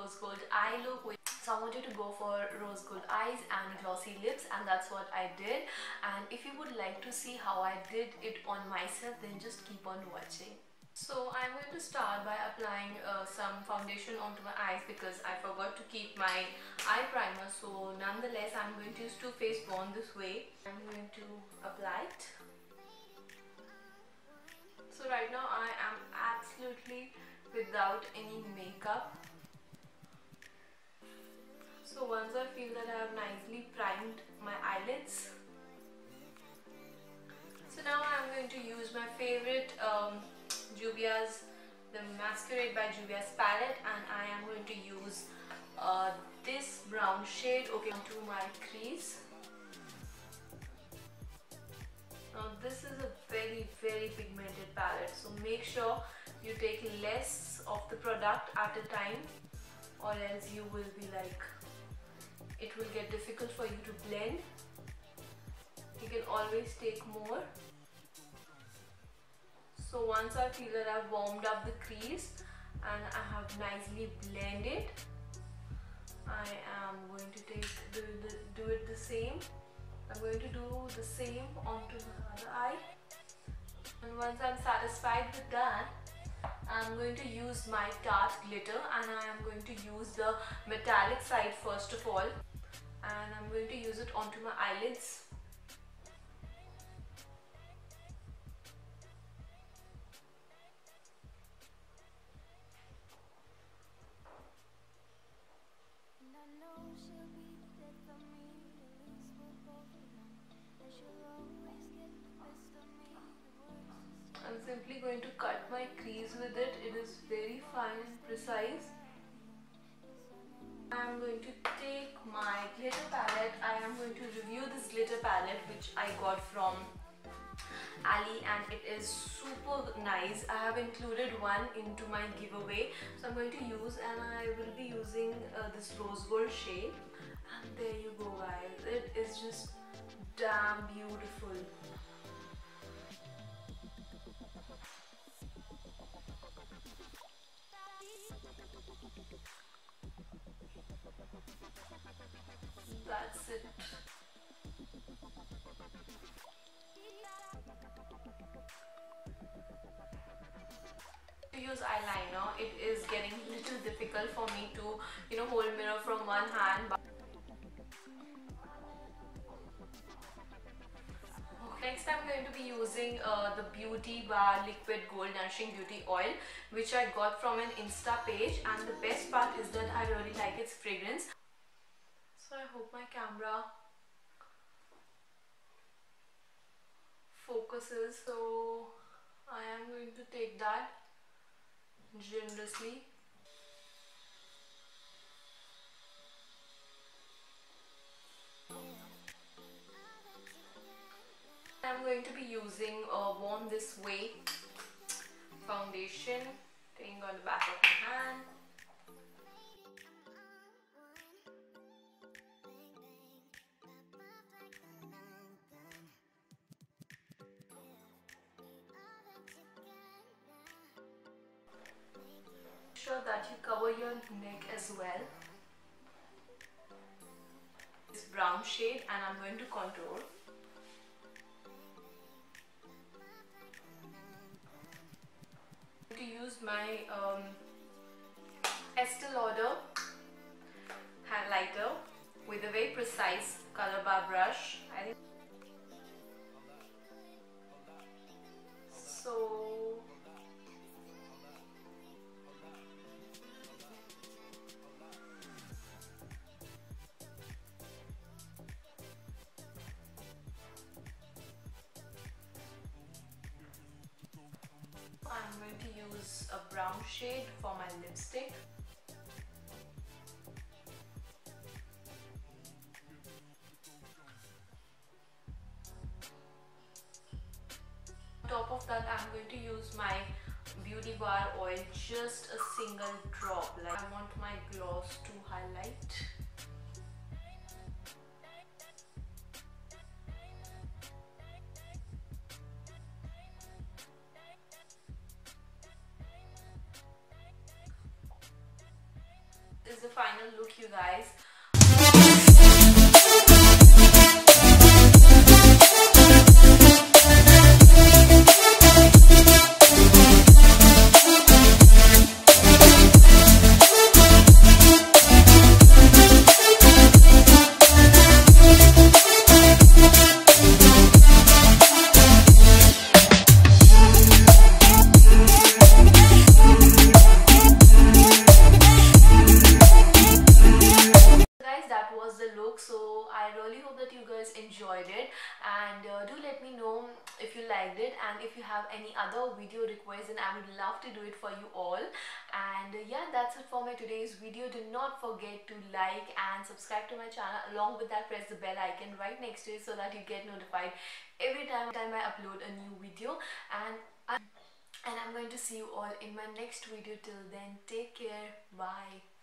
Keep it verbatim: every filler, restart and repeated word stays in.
rose gold eye look. So I wanted to go for rose gold eyes and glossy lips, and that's what I did. And if you would like to see how I did it on myself, then just keep on watching. So I'm going to start by applying uh, some foundation onto my eyes because I forgot to keep my eye primer. So nonetheless, I'm going to use Too Faced Born This Way. I'm going to apply it. So right now I am absolutely without any makeup. So once I feel that I have nicely primed my eyelids, so now I'm going to use my favorite um, Juvia's, the Masquerade by Juvia's palette, and I am going to use uh, this brown shade, okay, onto my crease. Now this is a very very pigmented palette, so make sure you take less of the product at a time, or else you will be like, it will get difficult for you to blend. You can always take more. So once I feel that I've warmed up the crease and I have nicely blended, I am going to take do, the, do it the same. I'm going to do the same onto the other eye, and once I'm satisfied with that, I'm going to use my Tarte glitter, and I am going to use the metallic side first of all, and I'm going to use it onto my eyelids. I'm simply going to cut my crease with it. It is very fine and precise. I'm going to take my glitter palette. I am going to review this glitter palette which I got from Ali, and it is super nice. I have included one into my giveaway, so I'm going to use, and I will be using uh, this rose gold shade, and there you go guys, it is just damn beautiful. That's it. To use eyeliner, it is getting a little difficult for me to, you know, hold mirror from one hand. But next I'm going to be using uh, the Beauty Bar Liquid Gold Nourishing Beauty Oil, which I got from an Insta page, and the best part is that I really like its fragrance. So I hope my camera focuses. So I am going to take that generously. I'm going to be using uh, Born This Way foundation, taking on the back of my hand. Sure that you cover your neck as well. This brown shade, and I'm going to contour. To use my um, Estee Lauder highlighter with a very precise color bar brush. I think so. I'm going to use a brown shade for my lipstick. On top of that, I'm going to use my Beauty Bar oil, just a single drop. Like, I want my gloss to highlight. Is final look, you guys. That was the look. So I really hope that you guys enjoyed it, and uh, do let me know if you liked it, and if you have any other video requests, and I would love to do it for you all. And uh, yeah, that's it for my today's video. Do not forget to like and subscribe to my channel. Along with that, press the bell icon right next to it so that you get notified every time, time I upload a new video. And I, and I'm going to see you all in my next video. Till then, take care. Bye.